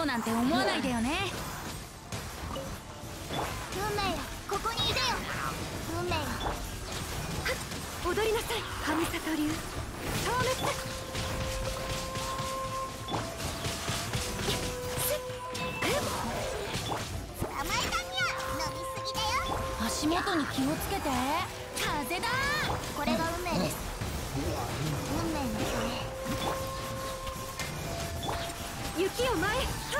なんて思わないでよね。 運命よ、ここにいでよ。運命よ、 踊りなさい、神里流消滅。 捕まえたにゃ。飲みすぎだよ。 足元に気をつけて。風だ。 これが運命です。運命の雪を前へ、立った。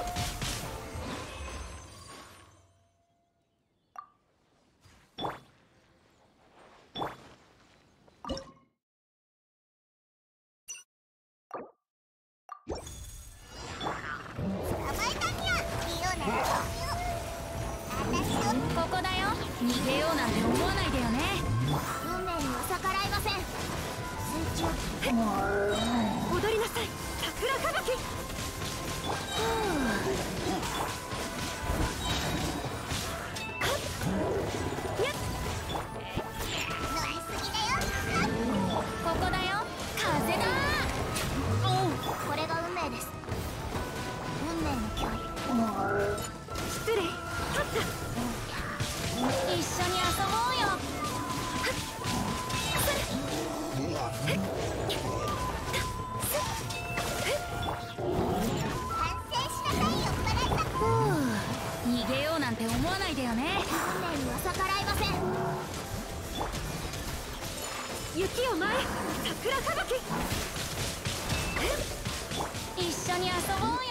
ここだよ。逃げようなんて思わないでよね。 運命には逆らいません。水中踊りなさい、桜吹雪。 飲みすぎだよ。 ここだよ。風だ。 これが運命です。運命の距離。 失礼、立った。 一緒に遊ぼうよ。 反省しなさい、酔っ払いだ。 逃げようなんて思わないでよね。 運命には逆らいません。 雪を前へ、桜吹雪。 一緒に遊ぼうよ。